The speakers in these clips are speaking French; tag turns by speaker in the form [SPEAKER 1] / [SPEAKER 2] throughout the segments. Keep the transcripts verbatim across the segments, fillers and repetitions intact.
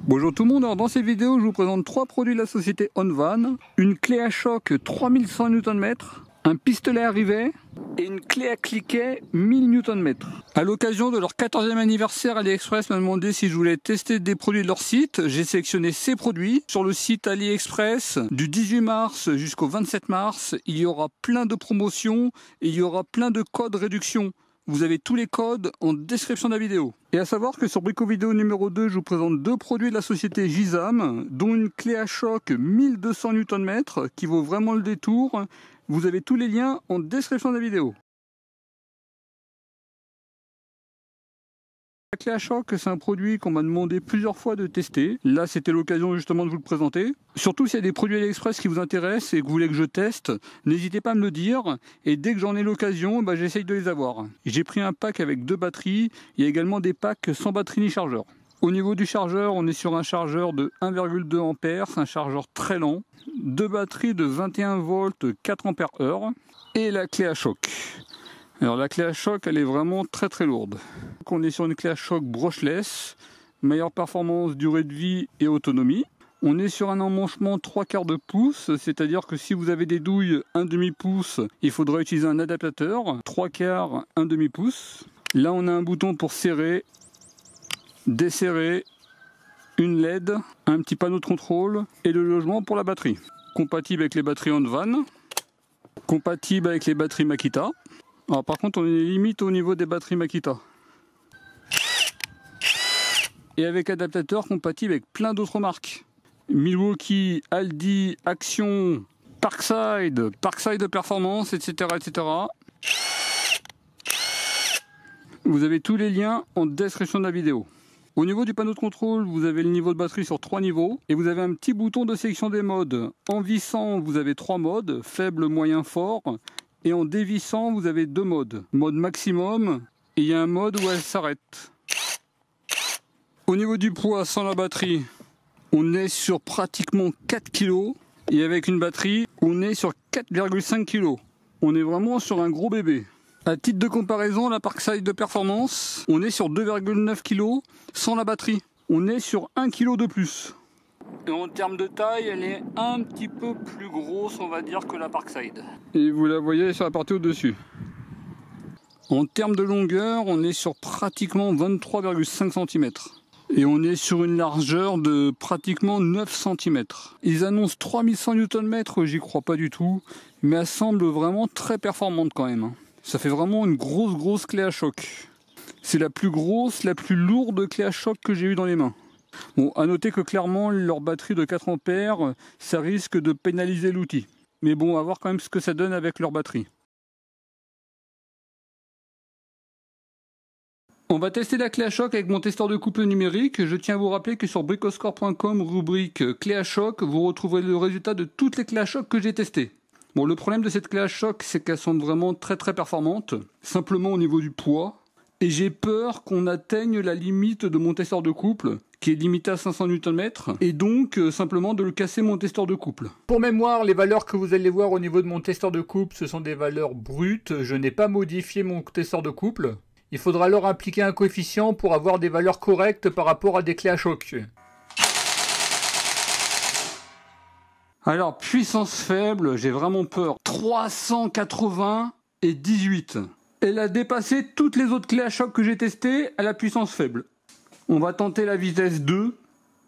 [SPEAKER 1] Bonjour tout le monde, alors dans cette vidéo je vous présente trois produits de la société Onvan, une clé à choc trois mille cent newton mètres, un pistolet à rivet et une clé à cliquet mille newton mètres. À l'occasion de leur quatorzième anniversaire, AliExpress m'a demandé si je voulais tester des produits de leur site. J'ai sélectionné ces produits. Sur le site AliExpress, du dix-huit mars jusqu'au vingt-sept mars, il y aura plein de promotions et il y aura plein de codes réduction. Vous avez tous les codes en description de la vidéo. Et à savoir que sur Brico Vidéo numéro deux, je vous présente deux produits de la société Gizam, dont une clé à choc mille deux cents newton mètres qui vaut vraiment le détour. Vous avez tous les liens en description de la vidéo. La clé à choc, c'est un produit qu'on m'a demandé plusieurs fois de tester. Là, c'était l'occasion justement de vous le présenter. Surtout s'il y a des produits AliExpress qui vous intéressent et que vous voulez que je teste, n'hésitez pas à me le dire. Et dès que j'en ai l'occasion, bah, j'essaye de les avoir. J'ai pris un pack avec deux batteries. Il y a également des packs sans batterie ni chargeur. Au niveau du chargeur, on est sur un chargeur de un virgule deux ampères. C'est un chargeur très lent. Deux batteries de vingt et un volts, quatre ampères heure. Et la clé à choc. Alors la clé à choc, elle est vraiment très très lourde. Donc on est sur une clé à choc brushless, meilleure performance, durée de vie et autonomie. On est sur un emmanchement trois quarts de pouce, c'est-à-dire que si vous avez des douilles un demi pouce, il faudra utiliser un adaptateur, trois quarts, un demi pouce. Là on a un bouton pour serrer, desserrer, une L E D, un petit panneau de contrôle et le logement pour la batterie. Compatible avec les batteries Onvan, compatible avec les batteries Makita. Alors par contre on est limite au niveau des batteries Makita. Et avec adaptateur compatible avec plein d'autres marques. Milwaukee, Aldi, Action, Parkside, Parkside Performance, et cetera et cetera. Vous avez tous les liens en description de la vidéo. Au niveau du panneau de contrôle, vous avez le niveau de batterie sur trois niveaux. Et vous avez un petit bouton de sélection des modes. En vissant, vous avez trois modes, faible, moyen, fort. Et en dévissant, vous avez deux modes. Mode maximum, et il y a un mode où elle s'arrête. Au niveau du poids, sans la batterie, on est sur pratiquement quatre kilos. Et avec une batterie, on est sur quatre virgule cinq kilos. On est vraiment sur un gros bébé. À titre de comparaison, la Parkside de performance, on est sur deux virgule neuf kilos sans la batterie. On est sur un kilo de plus. Et en termes de taille, elle est un petit peu plus grosse, on va dire, que la Parkside. Et vous la voyez sur la partie au-dessus. En termes de longueur, on est sur pratiquement vingt-trois virgule cinq centimètres. Et on est sur une largeur de pratiquement neuf centimètres. Ils annoncent trois mille cent newton mètres, j'y crois pas du tout. Mais elle semble vraiment très performante quand même. Ça fait vraiment une grosse, grosse clé à choc. C'est la plus grosse, la plus lourde clé à choc que j'ai eue dans les mains. Bon, à noter que clairement, leur batterie de quatre ampères, ça risque de pénaliser l'outil. Mais bon, on va voir quand même ce que ça donne avec leur batterie. On va tester la clé à choc avec mon testeur de couple numérique. Je tiens à vous rappeler que sur bricoscore point com, rubrique clé à choc, vous retrouverez le résultat de toutes les clés à choc que j'ai testées. Bon, le problème de cette clé à choc, c'est qu'elles sont vraiment très très performantes, simplement au niveau du poids. Et j'ai peur qu'on atteigne la limite de mon testeur de couple, qui est limité à cinq cents newton mètres, et donc euh, simplement de le casser mon testeur de couple. Pour mémoire, les valeurs que vous allez voir au niveau de mon testeur de couple, ce sont des valeurs brutes. Je n'ai pas modifié mon testeur de couple. Il faudra alors appliquer un coefficient pour avoir des valeurs correctes par rapport à des clés à choc. Alors, puissance faible, j'ai vraiment peur. trois cent quatre-vingts et dix-huit. Elle a dépassé toutes les autres clés à choc que j'ai testées à la puissance faible. On va tenter la vitesse deux.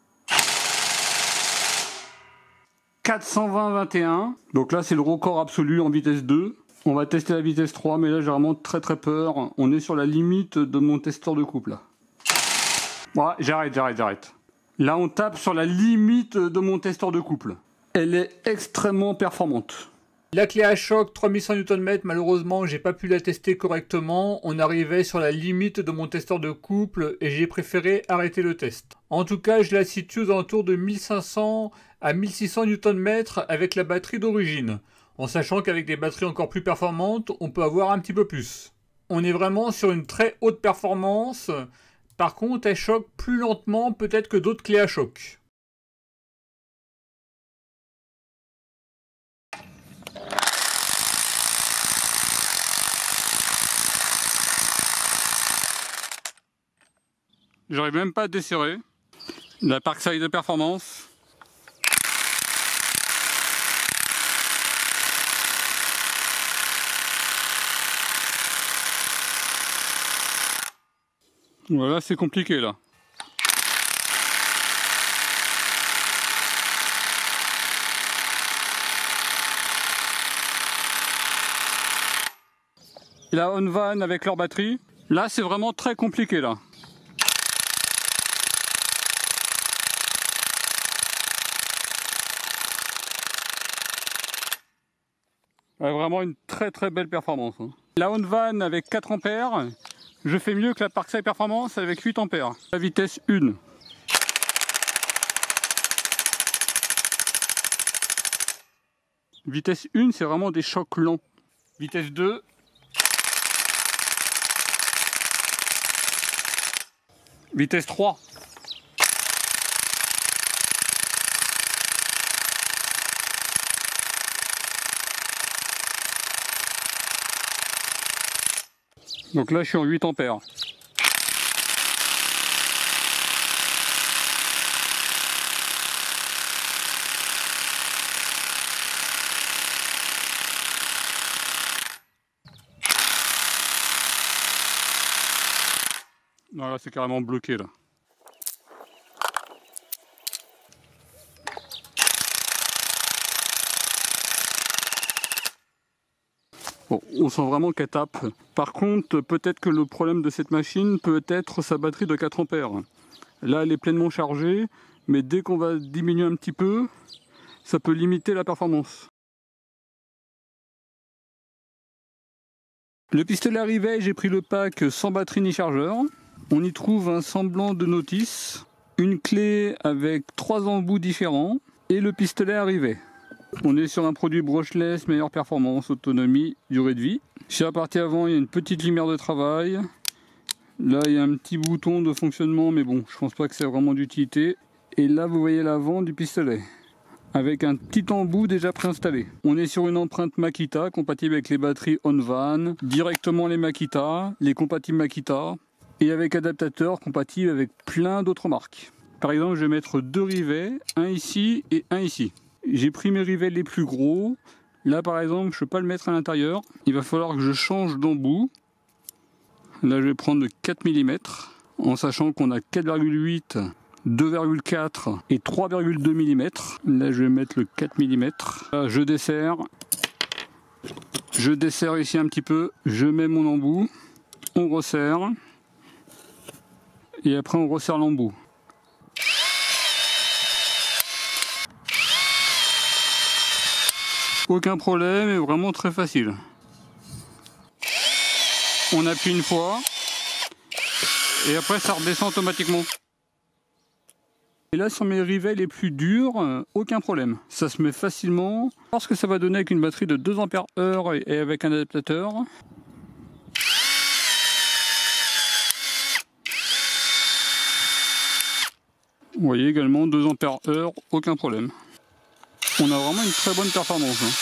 [SPEAKER 1] quatre cent vingt vingt et un. Donc là, c'est le record absolu en vitesse deux. On va tester la vitesse trois, mais là, j'ai vraiment très très peur. On est sur la limite de mon testeur de couple. Là. Ouais, j'arrête, j'arrête, j'arrête. Là, on tape sur la limite de mon testeur de couple. Elle est extrêmement performante. La clé à choc trois mille cent newton mètres, malheureusement, j'ai pas pu la tester correctement. On arrivait sur la limite de mon testeur de couple et j'ai préféré arrêter le test. En tout cas, je la situe aux alentours de mille cinq cents à mille six cents newton mètres avec la batterie d'origine. En sachant qu'avec des batteries encore plus performantes, on peut avoir un petit peu plus. On est vraiment sur une très haute performance. Par contre, elle choque plus lentement peut-être que d'autres clés à choc. J'arrive même pas à desserrer. La Parkside de performance. Voilà, c'est compliqué là. Et la Onvan avec leur batterie. Là, c'est vraiment très compliqué là. Ouais, vraiment une très très belle performance. Hein. La Onvan avec quatre ampères, je fais mieux que la Parkside Performance avec huit ampères. La vitesse un. Vitesse un, c'est vraiment des chocs lents. Vitesse deux. Vitesse trois. Donc là, je suis en huit ampères. Non, là, c'est carrément bloqué là. Bon, on sent vraiment qu'elle tape. Par contre, peut-être que le problème de cette machine peut être sa batterie de quatre ampères. Là, elle est pleinement chargée, mais dès qu'on va diminuer un petit peu, ça peut limiter la performance. Le pistolet arrivait, j'ai pris le pack sans batterie ni chargeur. On y trouve un semblant de notice, une clé avec trois embouts différents et le pistolet arrivait. On est sur un produit brushless, meilleure performance, autonomie, durée de vie. Sur la partie avant, il y a une petite lumière de travail. Là, il y a un petit bouton de fonctionnement, mais bon, je pense pas que c'est vraiment d'utilité. Et là, vous voyez l'avant du pistolet, avec un petit embout déjà préinstallé. On est sur une empreinte Makita, compatible avec les batteries Onvan, directement les Makita, les compatibles Makita, et avec adaptateur compatible avec plein d'autres marques. Par exemple, je vais mettre deux rivets, un ici et un ici. J'ai pris mes rivets les plus gros. Là, par exemple, je ne peux pas le mettre à l'intérieur. Il va falloir que je change d'embout. Là, je vais prendre quatre millimètres, en sachant qu'on a quatre virgule huit, deux virgule quatre et trois virgule deux millimètres. Là, je vais mettre le quatre millimètres. Là, je desserre. Je desserre ici un petit peu. Je mets mon embout. On resserre. Et après, on resserre l'embout. Aucun problème, et vraiment très facile. On appuie une fois, et après ça redescend automatiquement. Et là sur mes rivets les plus durs, aucun problème. Ça se met facilement. Alors ce que ça va donner avec une batterie de deux ampères heure et avec un adaptateur. Vous voyez également deux ampères heure, aucun problème. On a vraiment une très bonne performance. Hein.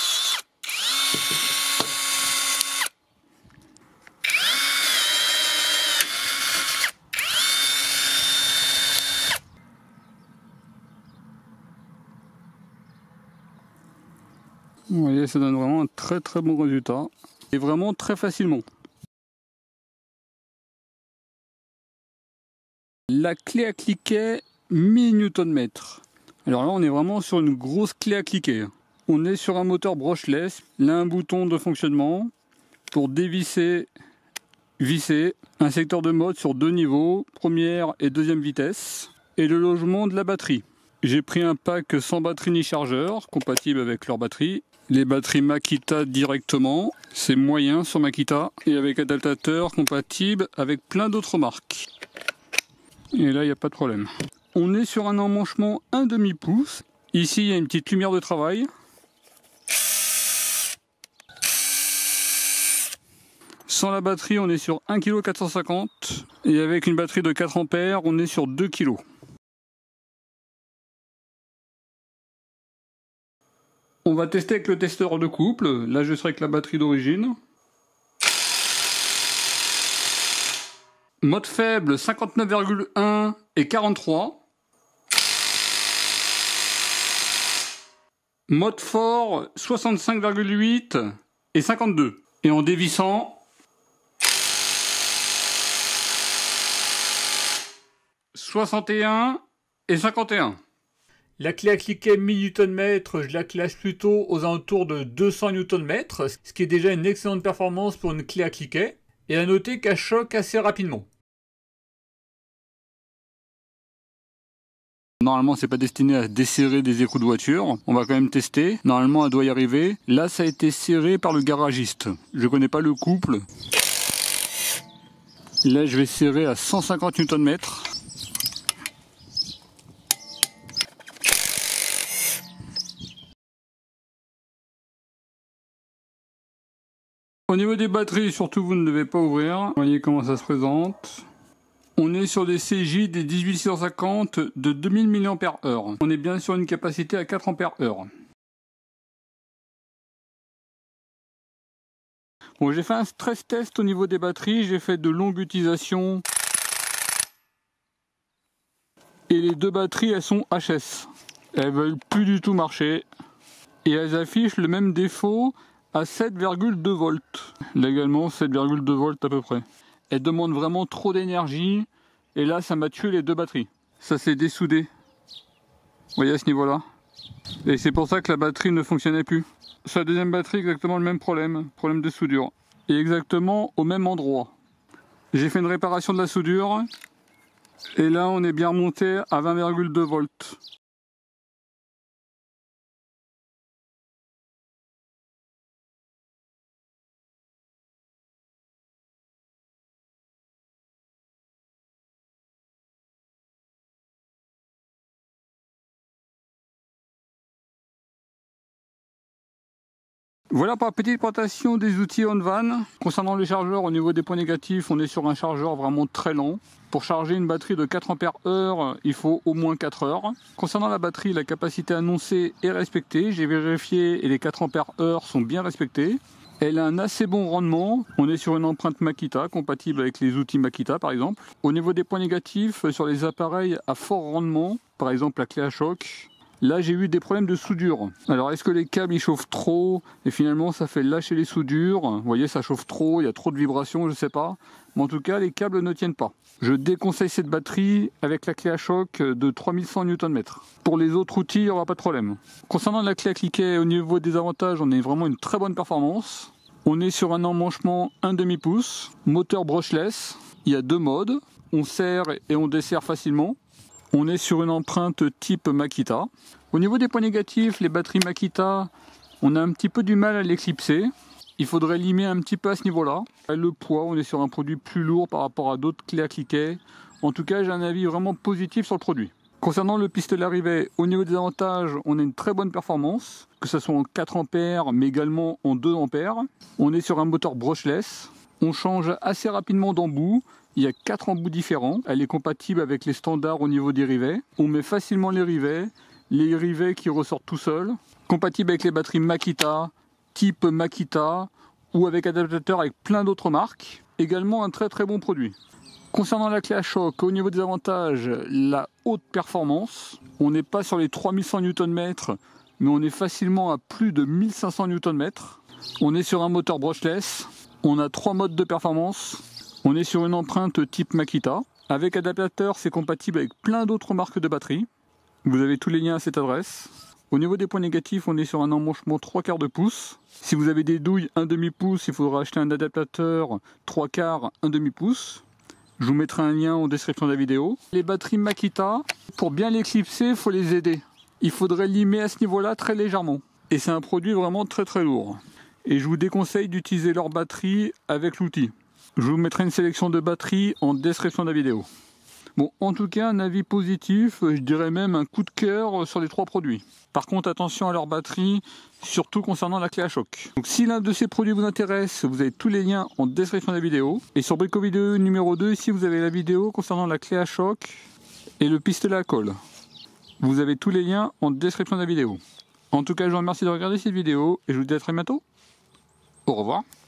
[SPEAKER 1] Vous voyez, ça donne vraiment un très très bon résultat. Et vraiment très facilement. La clé à cliquet mille newton-mètres. Alors là, on est vraiment sur une grosse clé à cliquer. On est sur un moteur brushless. Là, un bouton de fonctionnement pour dévisser, visser. Un secteur de mode sur deux niveaux, première et deuxième vitesse. Et le logement de la batterie. J'ai pris un pack sans batterie ni chargeur, compatible avec leur batterie. Les batteries Makita directement, c'est moyen sur Makita. Et avec adaptateur compatible avec plein d'autres marques. Et là, il n'y a pas de problème. On est sur un emmanchement un demi pouce. Ici, il y a une petite lumière de travail. Sans la batterie, on est sur un virgule quatre cent cinquante kilos. Et avec une batterie de quatre ampères, on est sur deux kilos. On va tester avec le testeur de couple. Là, je serai avec la batterie d'origine. Mode faible, cinquante-neuf virgule un et quarante-trois. Mode fort soixante-cinq virgule huit et cinquante-deux. Et en dévissant, soixante et un et cinquante et un. La clé à cliquet mille newton mètres, je la classe plutôt aux alentours de deux cents newton mètres, ce qui est déjà une excellente performance pour une clé à cliquet. Et à noter qu'elle choque assez rapidement. Normalement, c'est pas destiné à desserrer des écrous de voiture. On va quand même tester. Normalement, elle doit y arriver. Là, ça a été serré par le garagiste. Je connais pas le couple. Là, je vais serrer à cent cinquante newton mètres. Au niveau des batteries, surtout, vous ne devez pas ouvrir. Vous voyez comment ça se présente. On est sur des C J des dix-huit six cent cinquante de deux mille milliampères heure. On est bien sur une capacité à quatre ampères heure. Bon, j'ai fait un stress test au niveau des batteries. J'ai fait de longues utilisations. Et les deux batteries, elles sont H S. Elles veulent plus du tout marcher. Et elles affichent le même défaut à sept virgule deux volts. Là également, sept virgule deux volts à peu près. Elle demande vraiment trop d'énergie. Et là, ça m'a tué les deux batteries. Ça s'est dessoudé. Vous voyez à ce niveau-là. Et c'est pour ça que la batterie ne fonctionnait plus. Sur la deuxième batterie, exactement le même problème. Problème de soudure. Et exactement au même endroit. J'ai fait une réparation de la soudure. Et là, on est bien remonté à vingt virgule deux volts. Voilà pour la petite présentation des outils Onvan. Concernant les chargeurs, au niveau des points négatifs, on est sur un chargeur vraiment très lent. Pour charger une batterie de quatre ampères heure, il faut au moins quatre heures. Concernant la batterie, la capacité annoncée est respectée. J'ai vérifié et les quatre ampères heure sont bien respectés. Elle a un assez bon rendement. On est sur une empreinte Makita, compatible avec les outils Makita par exemple. Au niveau des points négatifs, sur les appareils à fort rendement, par exemple la clé à choc, là j'ai eu des problèmes de soudure. Alors est-ce que les câbles ils chauffent trop et finalement ça fait lâcher les soudures? Vous voyez, ça chauffe trop, il y a trop de vibrations, je sais pas. Mais en tout cas les câbles ne tiennent pas. Je déconseille cette batterie avec la clé à choc de trois mille cent newton mètres. Pour les autres outils, il n'y aura pas de problème. Concernant la clé à cliquet, au niveau des avantages, on a vraiment une très bonne performance. On est sur un emmanchement un demi pouce, moteur brushless. Il y a deux modes, on serre et on desserre facilement. On est sur une empreinte type Makita. Au niveau des points négatifs, les batteries Makita, on a un petit peu du mal à l'éclipser. Il faudrait limer un petit peu à ce niveau-là. Le poids, on est sur un produit plus lourd par rapport à d'autres clés à cliquet. En tout cas, j'ai un avis vraiment positif sur le produit. Concernant le pistolet à rivet, au niveau des avantages, on a une très bonne performance, que ce soit en quatre ampères, mais également en deux ampères. On est sur un moteur brushless. On change assez rapidement d'embout. Il y a quatre embouts différents. Elle est compatible avec les standards au niveau des rivets. On met facilement les rivets. Les rivets qui ressortent tout seuls. Compatible avec les batteries Makita, type Makita, ou avec adaptateur avec plein d'autres marques. Également un très très bon produit. Concernant la clé à choc, au niveau des avantages, la haute performance. On n'est pas sur les trois mille cent newton mètres, mais on est facilement à plus de mille cinq cents newton mètres. On est sur un moteur brushless. On a trois modes de performance. On est sur une empreinte type Makita. Avec adaptateur, c'est compatible avec plein d'autres marques de batteries. Vous avez tous les liens à cette adresse. Au niveau des points négatifs, on est sur un emmanchement trois quarts de pouce. Si vous avez des douilles un demi pouce, il faudra acheter un adaptateur trois quarts, un demi pouce. Je vous mettrai un lien en description de la vidéo. Les batteries Makita, pour bien l'éclipser, il faut les aider. Il faudrait limer à ce niveau-là très légèrement. Et c'est un produit vraiment très très lourd. Et je vous déconseille d'utiliser leur batterie avec l'outil. Je vous mettrai une sélection de batteries en description de la vidéo. Bon, en tout cas, un avis positif, je dirais même un coup de cœur sur les trois produits. Par contre, attention à leur batterie, surtout concernant la clé à choc. Donc si l'un de ces produits vous intéresse, vous avez tous les liens en description de la vidéo. Et sur Brico Vidéo numéro deux, ici vous avez la vidéo concernant la clé à choc et le pistolet à colle. Vous avez tous les liens en description de la vidéo. En tout cas, je vous remercie de regarder cette vidéo et je vous dis à très bientôt. Au revoir.